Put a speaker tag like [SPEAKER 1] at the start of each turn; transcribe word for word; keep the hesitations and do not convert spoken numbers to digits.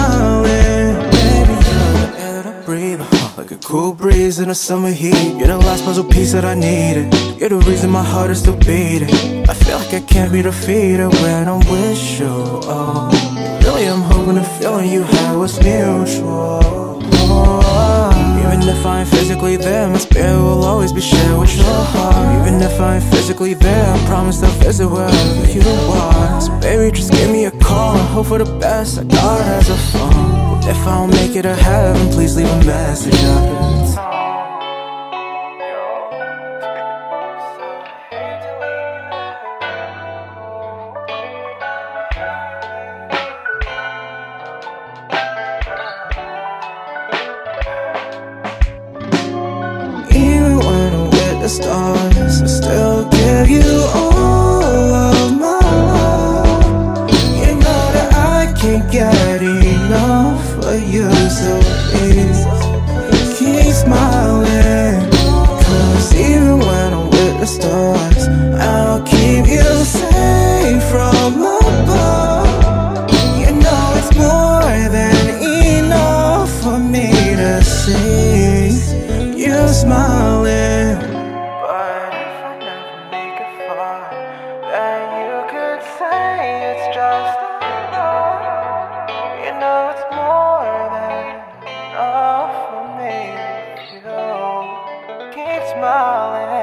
[SPEAKER 1] smiling. Baby, you're the air that I breathe, uh, like a cool breeze in the summer heat. You're the last puzzle piece that I needed. You're the reason my heart is still beating. I feel like I can't be defeated when I'm with you. Oh, really, I'm hoping the feeling you had was mutual. Oh, even if I ain't physically there, my spirit will always be shared with your heart. Even if I ain't physically there, I promise I'll visit wherever you are. So baby, just give me a call and hope for the best. I got it as a phone. If I don't make it to heaven, please leave a message after the song. The stars, I still give you all of my love. You know that I can't get enough of you, so please keep smiling. Cause even when I'm with the stars, I'll keep you safe from above. You know it's more than enough for me to see you smiling.
[SPEAKER 2] It's just enough. You know it's more than enough for me. You keep smiling.